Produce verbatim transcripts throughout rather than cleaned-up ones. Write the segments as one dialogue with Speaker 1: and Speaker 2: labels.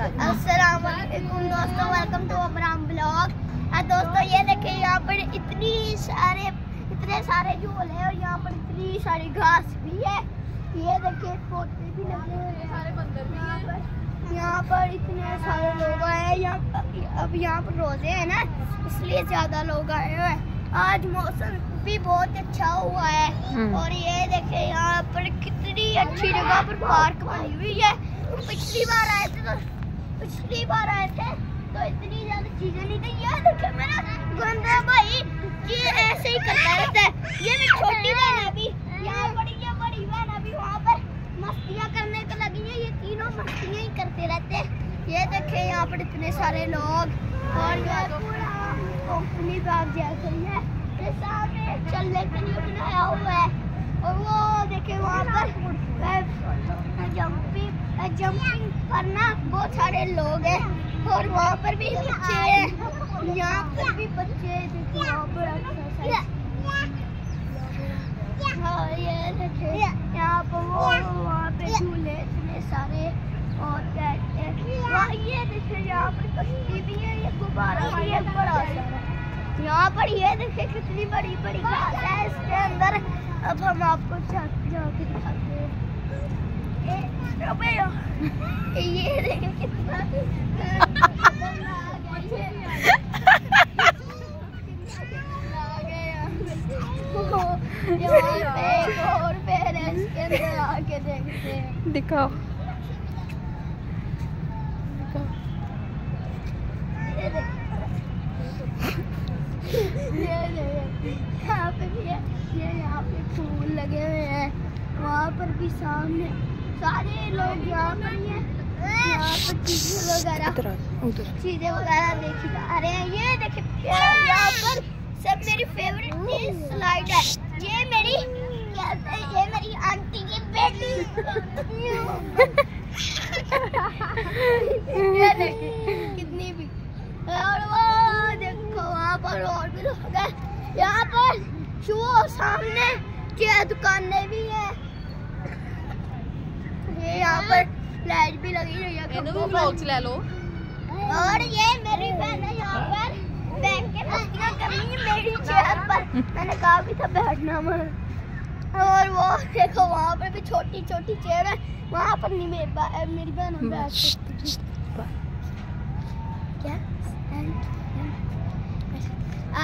Speaker 1: अस्सलाम वालेकुम दोस्तों, वेलकम टू अब्राम ब्लॉग। दोस्तों ये देखिए यहाँ पर इतनी सारे इतने सारे झूले हैं और यहाँ पर इतनी सारी घास भी है। ये देखिए पौधे भी लगे हुए हैं, सारे बंदर भी यहाँ पर यहाँ पर इतने सारे लोग आए हैं। यहाँ अब यहाँ पर रोजे हैं ना, इसलिए ज्यादा लोग आए हुए हैं। आज मौसम भी बहुत अच्छा हुआ है और ये देखिए यहाँ पर कितनी अच्छी जगह पर पार्क बनी हुई है। पिछली बार आए थे तो पिछली बार आए थे तो इतनी ज्यादा चीजें नहीं थी। ये देखिए मेरा गंदा भाई ये ऐसे ही करता रहता है। ये मेरी छोटी बहन अभी यहाँ बड़ी है, बड़ी बहन अभी वहाँ पर मस्तियाँ करने को लगी है। ये तीनों मस्तियाँ ही करते रहते हैं। ये देखिए यहाँ पर इतने सारे लोग और कंपनी बैग जैसे ही है, ये सामने चलने के लिए बनाया हुआ है। और वो देखिए वहाँ पर जंपिंग जंपिंग करना बहुत सारे लोग हैं और वहाँ पर भी बच्चे हैं, यहाँ पर भी बच्चे हैं। देखिए यहाँ पर हाँ ये देखिए यहाँ पर वो वहाँ पे झूले इतने सारे और ये देखिए यहाँ पर कश्ती भी है, ये गुब्बारा भी है बड़ा सा। यहाँ पर ये देखिए कितनी बड़ी बड़ी घास है इसके अंदर। अब हम आपको जाके दिखाते हैं। ये देखिए कितना और पैर है इसके अंदर, आके देखते हैं।
Speaker 2: दिखाओ
Speaker 1: यहाँ पे भी है, ये यहाँ पे फूल लगे हुए हैं। वहाँ पर भी सामने सारे लोग यहाँ पर ही हैं। यहाँ पर चीजें वगैरह चीजें वगैरह देखी जा रहे हैं। ये देखिए यहाँ पर सब मेरी फेवरेट चीज स्लाइड है। ये मेरी ये मेरी आंटी की बेटी ये देखिए कितनी भी। और वो देखो वहाँ पर और भी लोग हैं। यहाँ पर शू सामने क्या दुकानें भी है। ये यहाँ पर लाइट भी लगी हुई है।
Speaker 2: ले लो।
Speaker 1: और ये मेरी बहन है यहाँ पर बैठ के मस्तियाँ कर रही है मेरी चेयर पर। मैंने कहा भी था बैठना मत। और वो देखो वहाँ पर भी छोटी छोटी चेयर है, वहाँ पर नहीं मेरी मेरी बहन बैठ क्या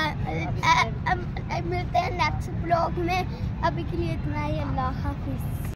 Speaker 1: मिलते हैं नेक्स्ट ब्लॉग में। अभी के लिए इतना ही, अल्लाह हाफिज।